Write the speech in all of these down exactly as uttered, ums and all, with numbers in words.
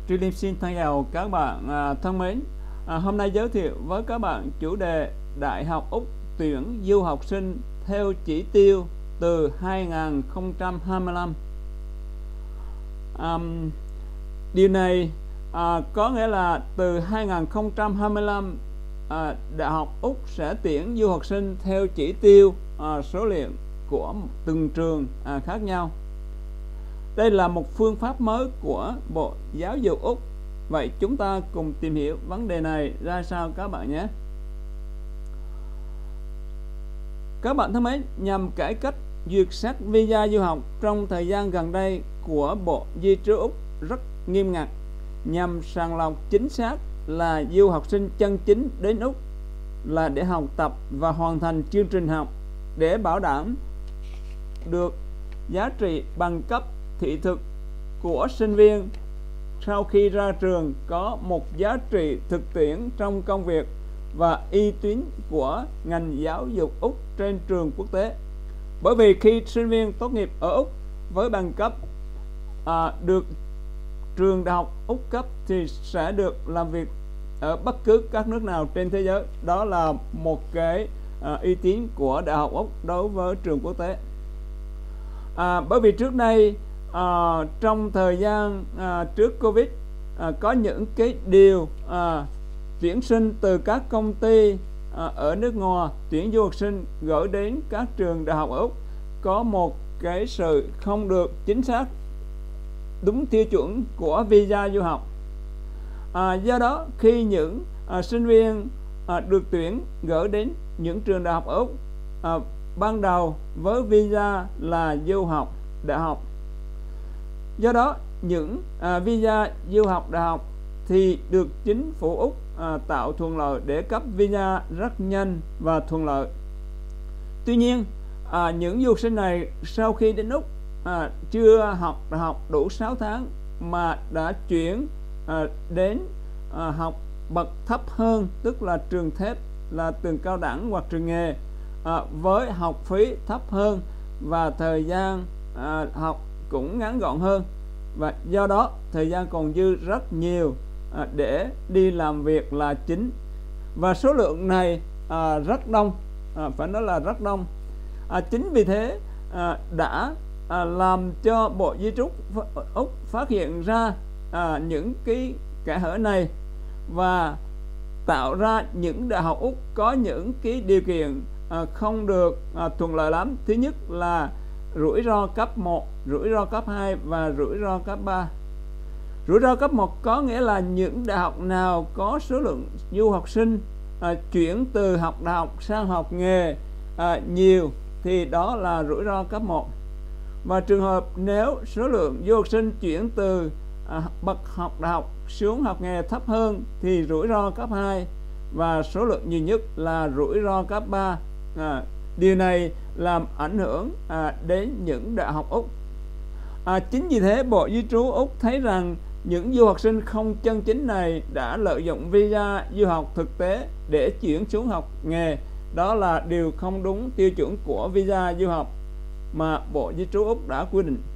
Tri Liêm xin thân chào các bạn à, thân mến. À, hôm nay giới thiệu với các bạn chủ đề Đại học Úc tuyển du học sinh theo chỉ tiêu từ hai nghìn không trăm hai mươi lăm. À, điều này à, có nghĩa là từ hai nghìn không trăm hai mươi lăm, à, Đại học Úc sẽ tuyển du học sinh theo chỉ tiêu à, số liệu của từng trường à, khác nhau. Đây là một phương pháp mới của Bộ Giáo dục Úc. Vậy chúng ta cùng tìm hiểu vấn đề này ra sao các bạn nhé. Các bạn thân mến, nhằm cải cách duyệt xét visa du học trong thời gian gần đây của Bộ Di trú Úc rất nghiêm ngặt, nhằm sàng lọc chính xác là du học sinh chân chính đến Úc là để học tập và hoàn thành chương trình học, để bảo đảm được giá trị bằng cấp thị thực của sinh viên sau khi ra trường có một giá trị thực tiễn trong công việc và uy tín của ngành giáo dục Úc trên trường quốc tế. Bởi vì khi sinh viên tốt nghiệp ở Úc với bằng cấp à, được trường đại học Úc cấp thì sẽ được làm việc ở bất cứ các nước nào trên thế giới. Đó là một cái à, uy tín của đại học Úc đối với trường quốc tế. À, bởi vì trước đây à, trong thời gian à, trước Covid à, có những cái điều à, tuyển sinh từ các công ty à, ở nước ngoài tuyển du học sinh gửi đến các trường đại học ở Úc có một cái sự không được chính xác đúng tiêu chuẩn của visa du học. À, do đó khi những à, sinh viên à, được tuyển gửi đến những trường đại học ở Úc à, ban đầu với visa là du học đại học, do đó những à, visa du học đại học thì được chính phủ Úc à, tạo thuận lợi để cấp visa rất nhanh và thuận lợi. Tuy nhiên à, những du học sinh này sau khi đến Úc à, chưa học đại học đủ sáu tháng mà đã chuyển à, đến à, học bậc thấp hơn, tức là trường thép, là trường cao đẳng hoặc trường nghề à, với học phí thấp hơn và thời gian à, học cũng ngắn gọn hơn, và do đó thời gian còn dư rất nhiều à, để đi làm việc là chính, và số lượng này à, rất đông, à, phải nói là rất đông. À, chính vì thế à, đã à, làm cho Bộ Di trú Úc phát hiện ra à, những cái kẽ hở này và tạo ra những đại học Úc có những cái điều kiện à, không được à, thuận lợi lắm. Thứ nhất là rủi ro cấp một, rủi ro cấp hai và rủi ro cấp ba. Rủi ro cấp một có nghĩa là những đại học nào có số lượng du học sinh à, chuyển từ học đại học sang học nghề à, nhiều thì đó là rủi ro cấp một. Và trường hợp nếu số lượng du học sinh chuyển từ à, bậc học đại học xuống học nghề thấp hơn thì rủi ro cấp hai, và số lượng nhiều nhất là rủi ro cấp ba. À, điều này làm ảnh hưởng à, đến những đại học Úc. À, chính vì thế Bộ Di trú Úc thấy rằng những du học sinh không chân chính này đã lợi dụng visa du học thực tế để chuyển xuống học nghề. Đó là điều không đúng tiêu chuẩn của visa du học mà Bộ Di trú Úc đã quy định.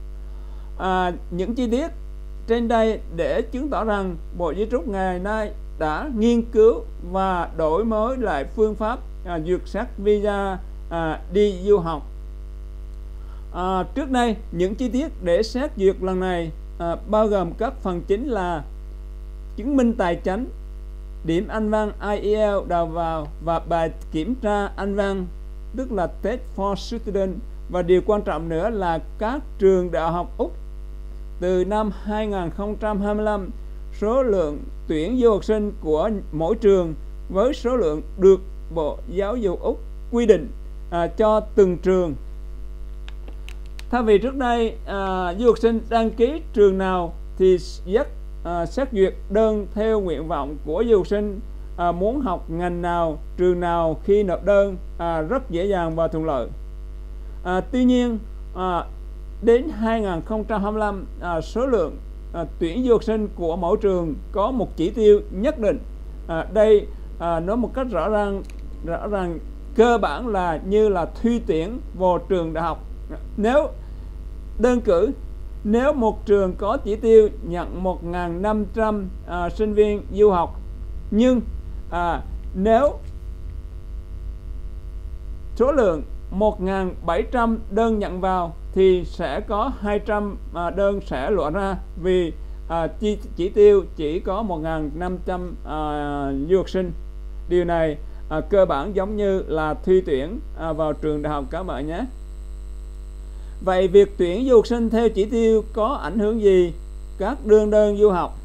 À, những chi tiết trên đây để chứng tỏ rằng Bộ Di trú ngày nay đã nghiên cứu và đổi mới lại phương pháp à, duyệt xét visa à, đi du học. À, trước đây những chi tiết để xét duyệt lần này à, bao gồm các phần chính là chứng minh tài chính, điểm Anh văn I E L đầu vào và bài kiểm tra Anh văn, tức là Test for Student. Và điều quan trọng nữa là các trường đại học Úc từ năm hai nghìn không trăm hai mươi lăm, số lượng tuyển du học sinh của mỗi trường với số lượng được Bộ Giáo dục Úc quy định à, cho từng trường. Thay vì trước đây à, du học sinh đăng ký trường nào thì rất à, xét duyệt đơn theo nguyện vọng của du học sinh à, muốn học ngành nào, trường nào, khi nộp đơn à, rất dễ dàng và thuận lợi. À, tuy nhiên à, đến hai nghìn không trăm hai mươi lăm à, số lượng à, tuyển du học sinh của mỗi trường có một chỉ tiêu nhất định. À, đây à, nói một cách rõ ràng rõ ràng cơ bản là như là thi tuyển vào trường đại học. Nếu đơn cử Nếu một trường có chỉ tiêu nhận một nghìn năm trăm à, sinh viên du học, nhưng à, nếu số lượng một nghìn bảy trăm đơn nhận vào thì sẽ có hai trăm à, đơn sẽ loại ra, vì à, chỉ, chỉ tiêu chỉ có một nghìn năm trăm à, du học sinh. Điều này à, cơ bản giống như là thi tuyển à, vào trường đại học các bạn nhé. Vậy việc tuyển du học sinh theo chỉ tiêu có ảnh hưởng gì các đương đơn du học?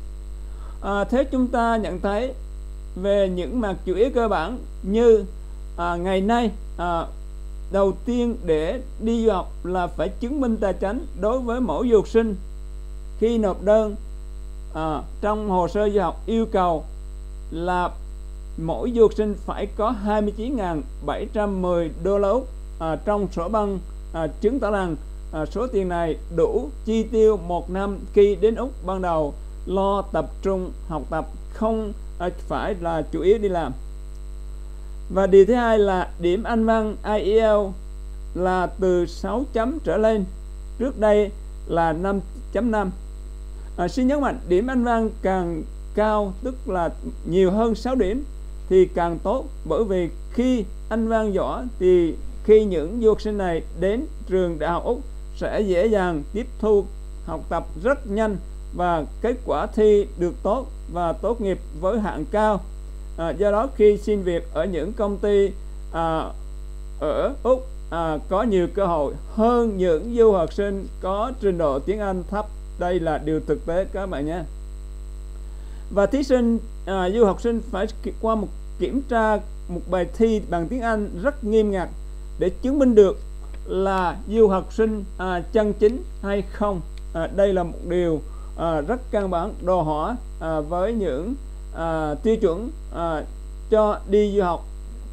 À, thế chúng ta nhận thấy về những mặt chủ yếu cơ bản như à, ngày nay à, đầu tiên để đi du học là phải chứng minh tài chính đối với mỗi du học sinh. Khi nộp đơn à, trong hồ sơ du học yêu cầu là mỗi du học sinh phải có hai mươi chín nghìn bảy trăm mười đô la Úc à, trong sổ băng à, chứng tỏ rằng à, số tiền này đủ chi tiêu một năm khi đến Úc ban đầu lo tập trung học tập, không à, phải là chủ yếu đi làm. Và điều thứ hai là điểm Anh văn ai eo ét là từ sáu chấm trở lên, trước đây là năm chấm năm. À, xin nhấn mạnh điểm Anh văn càng cao, tức là nhiều hơn sáu điểm thì càng tốt, bởi vì khi Anh văn giỏi thì khi những du học sinh này đến trường đại học Úc sẽ dễ dàng tiếp thu học tập rất nhanh và kết quả thi được tốt và tốt nghiệp với hạng cao. À, do đó khi xin việc ở những công ty à, ở Úc à, có nhiều cơ hội hơn những du học sinh có trình độ tiếng Anh thấp. Đây là điều thực tế các bạn nhé. Và thí sinh à, du học sinh phải qua một kiểm tra một bài thi bằng tiếng Anh rất nghiêm ngặt để chứng minh được là du học sinh à, chân chính hay không. À, đây là một điều à, rất căn bản đòi hỏi à, với những à, tiêu chuẩn à, cho đi du học.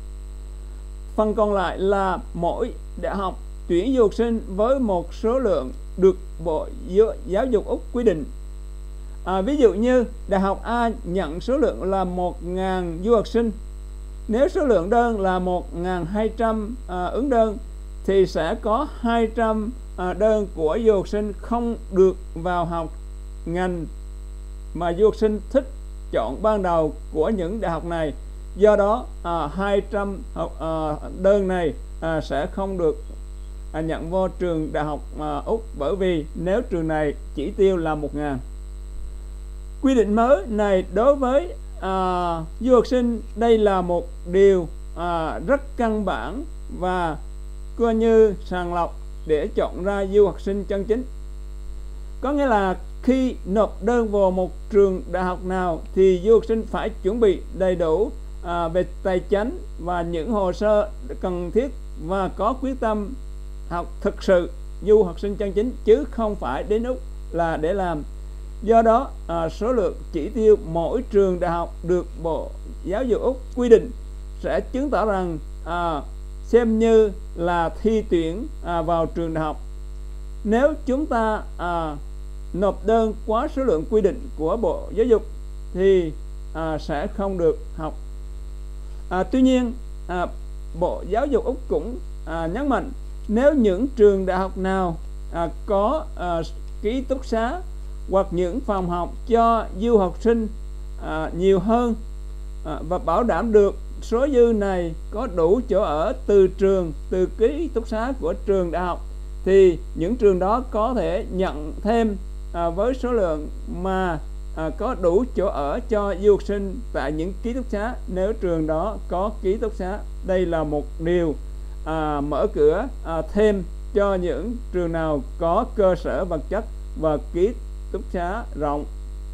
Phần còn lại là mỗi đại học tuyển du học sinh với một số lượng được Bộ Giáo dục Úc quy định. À, ví dụ như đại học A nhận số lượng là một nghìn du học sinh. Nếu số lượng đơn là một nghìn hai trăm à, ứng đơn thì sẽ có hai trăm à, đơn của du học sinh không được vào học ngành mà du học sinh thích chọn ban đầu của những đại học này. Do đó à, hai trăm học, à, đơn này à, sẽ không được à, nhận vô trường đại học à, Úc, bởi vì nếu trường này chỉ tiêu là một nghìn. Quy định mới này đối với à, du học sinh đây là một điều à, rất căn bản và coi như sàng lọc để chọn ra du học sinh chân chính. Có nghĩa là khi nộp đơn vào một trường đại học nào thì du học sinh phải chuẩn bị đầy đủ à, về tài chính và những hồ sơ cần thiết và có quyết tâm học thực sự du học sinh chân chính, chứ không phải đến Úc là để làm. Do đó à, số lượng chỉ tiêu mỗi trường đại học được Bộ Giáo dục Úc quy định sẽ chứng tỏ rằng à, xem như là thi tuyển à, vào trường đại học. Nếu chúng ta à, nộp đơn quá số lượng quy định của Bộ Giáo dục thì à, sẽ không được học. À, tuy nhiên à, Bộ Giáo dục Úc cũng à, nhấn mạnh nếu những trường đại học nào à, có à, ký túc xá hoặc những phòng học cho du học sinh à, nhiều hơn à, và bảo đảm được số dư này có đủ chỗ ở từ trường, từ ký túc xá của trường đại học, thì những trường đó có thể nhận thêm à, với số lượng mà à, có đủ chỗ ở cho du học sinh tại những ký túc xá nếu trường đó có ký túc xá. Đây là một điều à, mở cửa à, thêm cho những trường nào có cơ sở vật chất và ký túc xá rộng.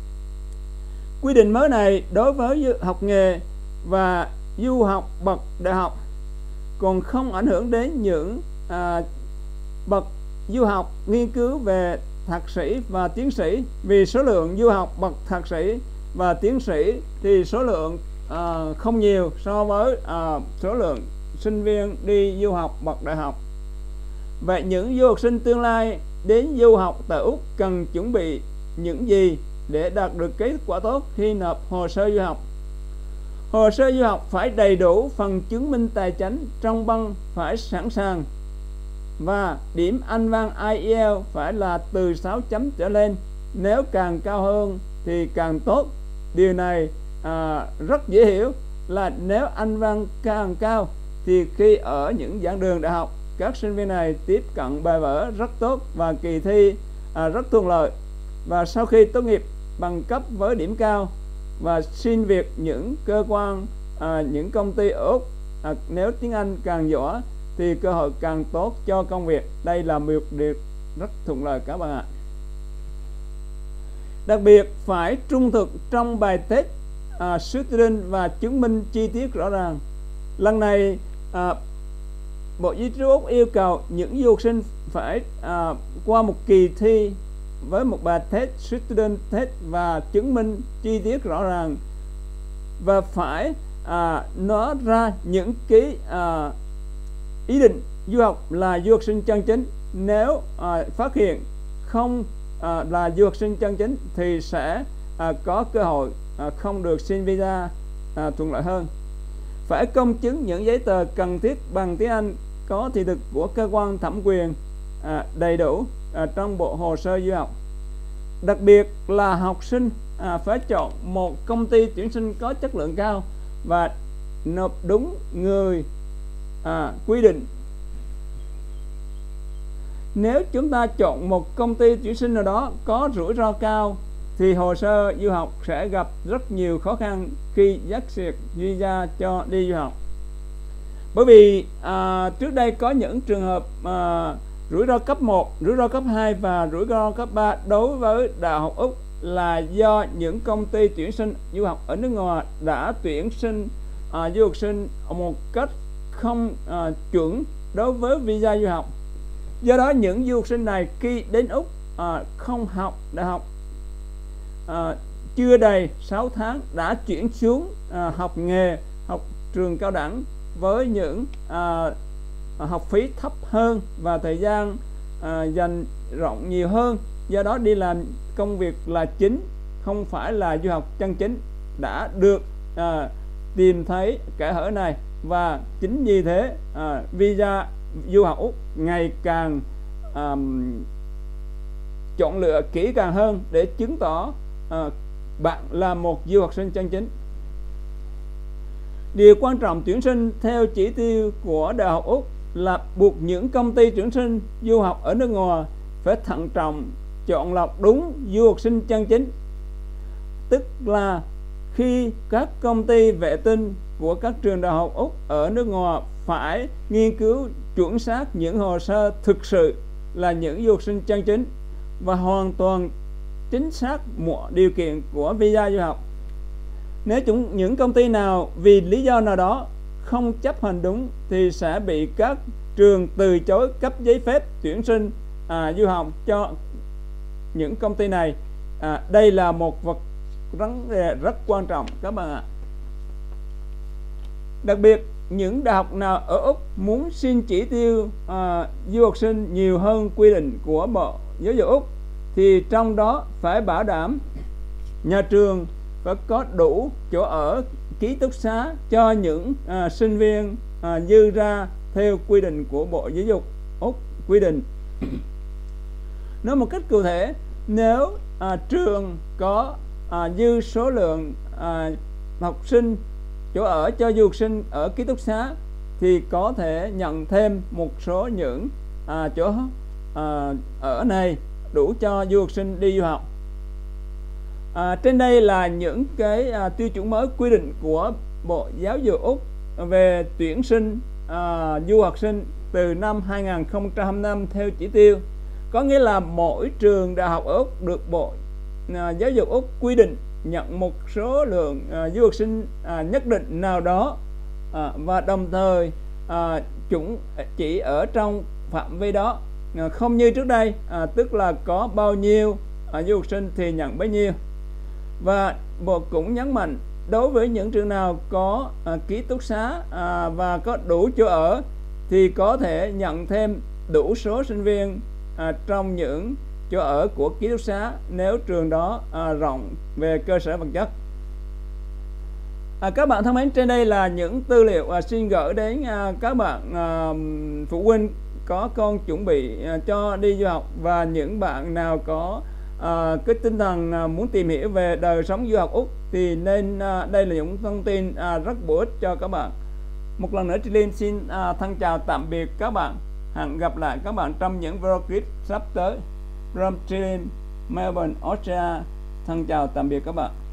Quy định mới này đối với học nghề và du học bậc đại học còn không ảnh hưởng đến những à, bậc du học nghiên cứu về thạc sĩ và tiến sĩ, vì số lượng du học bậc thạc sĩ và tiến sĩ thì số lượng à, không nhiều so với à, số lượng sinh viên đi du học bậc đại học. Vậy những du học sinh tương lai đến du học tại Úc cần chuẩn bị những gì để đạt được kết quả tốt khi nộp hồ sơ du học? Hồ sơ du học phải đầy đủ phần chứng minh tài chính trong băng, phải sẵn sàng và điểm Anh văn ai eo phải là từ sáu chấm trở lên. Nếu càng cao hơn thì càng tốt. Điều này à, rất dễ hiểu là nếu Anh văn càng cao thì khi ở những giảng đường đại học, các sinh viên này tiếp cận bài vở rất tốt và kỳ thi à, rất thuận lợi. Và sau khi tốt nghiệp bằng cấp với điểm cao và xin việc những cơ quan, à, những công ty ở Úc, à, nếu tiếng Anh càng giỏi thì cơ hội càng tốt cho công việc. Đây là một điều rất thuận lợi các bạn ạ. Đặc biệt phải trung thực trong bài test à, student và chứng minh chi tiết rõ ràng. Lần này à, Bộ Di trú Úc yêu cầu những du học sinh phải à, qua một kỳ thi với một bài test student test và chứng minh chi tiết rõ ràng, và phải à, nói ra những cái à, ý định du học là du học sinh chân chính. Nếu à, phát hiện không à, là du học sinh chân chính thì sẽ à, có cơ hội à, không được xin visa à, thuận lợi hơn. Phải công chứng những giấy tờ cần thiết bằng tiếng Anh có thị thực của cơ quan thẩm quyền à, đầy đủ à, trong bộ hồ sơ du học. Đặc biệt là học sinh à, phải chọn một công ty tuyển sinh có chất lượng cao và nộp đúng người à, quy định. Nếu chúng ta chọn một công ty tuyển sinh nào đó có rủi ro cao thì hồ sơ du học sẽ gặp rất nhiều khó khăn khi xét duyệt visa cho đi du học. Bởi vì à, trước đây có những trường hợp à, rủi ro cấp một, rủi ro cấp hai và rủi ro cấp ba đối với Đại học Úc là do những công ty tuyển sinh du học ở nước ngoài đã tuyển sinh à, du học sinh một cách không à, chuẩn đối với visa du học. Do đó những du học sinh này khi đến Úc à, không học đại học à, chưa đầy sáu tháng đã chuyển xuống à, học nghề, học trường cao đẳng với những à, học phí thấp hơn và thời gian à, dành rộng nhiều hơn. Do đó đi làm công việc là chính, không phải là du học chân chính, đã được à, tìm thấy kẽ hở này. Và chính vì thế à, visa du học Úc ngày càng à, chọn lựa kỹ càng hơn để chứng tỏ à, bạn là một du học sinh chân chính. Điều quan trọng tuyển sinh theo chỉ tiêu của Đại học Úc là buộc những công ty tuyển sinh du học ở nước ngoài phải thận trọng chọn lọc đúng du học sinh chân chính. Tức là khi các công ty vệ tinh của các trường đại học Úc ở nước ngoài phải nghiên cứu chuẩn xác những hồ sơ thực sự là những du học sinh chân chính và hoàn toàn chính xác mọi điều kiện của visa du học. Nếu chúng, những công ty nào vì lý do nào đó không chấp hành đúng thì sẽ bị các trường từ chối cấp giấy phép tuyển sinh à, du học cho những công ty này. À, đây là một vật vấn đề rất quan trọng các bạn ạ. Đặc biệt những đại học nào ở Úc muốn xin chỉ tiêu à, du học sinh nhiều hơn quy định của Bộ Giáo dục Úc thì trong đó phải bảo đảm nhà trường phải có đủ chỗ ở ký túc xá cho những à, sinh viên à, dư ra theo quy định của Bộ Giáo dục Úc quy định. Nói một cách cụ thể, nếu à, trường có à, dư số lượng à, học sinh chỗ ở cho du học sinh ở ký túc xá thì có thể nhận thêm một số những à, chỗ à, ở này đủ cho du học sinh đi du học. À, trên đây là những cái à, tiêu chuẩn mới quy định của Bộ Giáo dục Úc về tuyển sinh à, du học sinh từ năm hai nghìn không trăm hai mươi lăm theo chỉ tiêu. Có nghĩa là mỗi trường đại học ở Úc được Bộ à, Giáo dục Úc quy định nhận một số lượng à, du học sinh à, nhất định nào đó à, và đồng thời à, chúng chỉ ở trong phạm vi đó, à, không như trước đây, à, tức là có bao nhiêu à, du học sinh thì nhận bấy nhiêu. Và Bộ cũng nhấn mạnh đối với những trường nào có à, ký túc xá à, và có đủ chỗ ở thì có thể nhận thêm đủ số sinh viên à, trong những chỗ ở của ký túc xá nếu trường đó à, rộng về cơ sở vật chất. À, các bạn thân mến, trên đây là những tư liệu à, xin gửi đến à, các bạn à, phụ huynh có con chuẩn bị uh, cho đi du học, và những bạn nào có uh, cái tinh thần uh, muốn tìm hiểu về đời sống du học Úc thì nên uh, đây là những thông tin uh, rất bổ ích cho các bạn. Một lần nữa Trí Linh xin uh, thân chào tạm biệt các bạn. Hẹn gặp lại các bạn trong những video clip sắp tới. From Trí Linh, Melbourne, Australia. Thân chào tạm biệt các bạn.